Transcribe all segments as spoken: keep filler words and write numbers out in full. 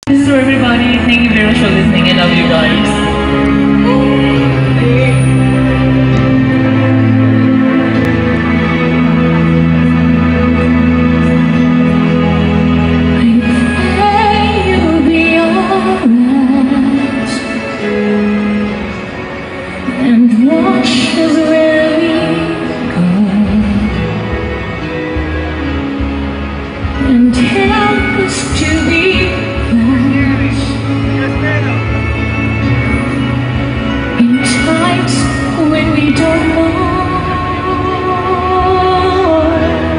This is for everybody. Thank you very much for listening. I love you guys. And help us to be fast in times when we don't more.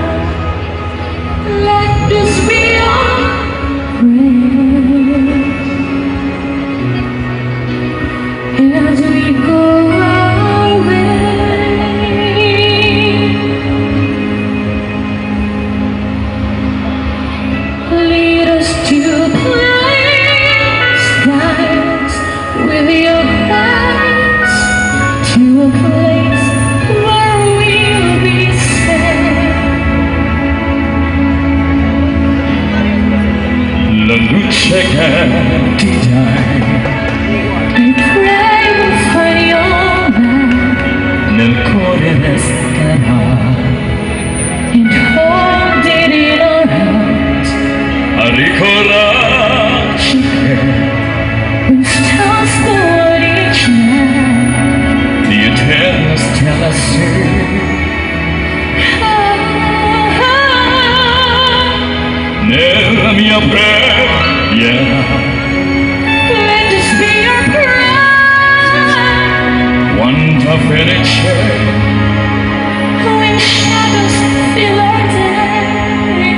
Let this be our prayer as we go our way. Lead us to place, guide with your guides to a place where we'll be safe. La luce cantirai, I pray we'll find your light nel cuore resterà, and hold it in our hearts. a ricordarci che when stars go out each night, the eternal stella sei. Nella mia preghiera, let this be our prayer. quanta felice, When shadows fill our day,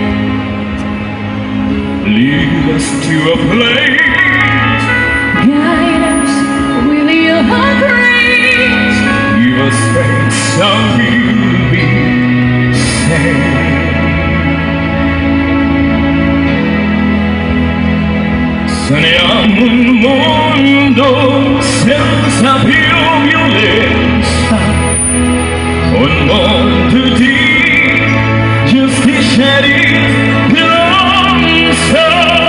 lead us to a place, guide us with your grace. give us faith so we'll be saved. Saniamo un mondo senza più violenza, un mondo di giustizia e di speranza.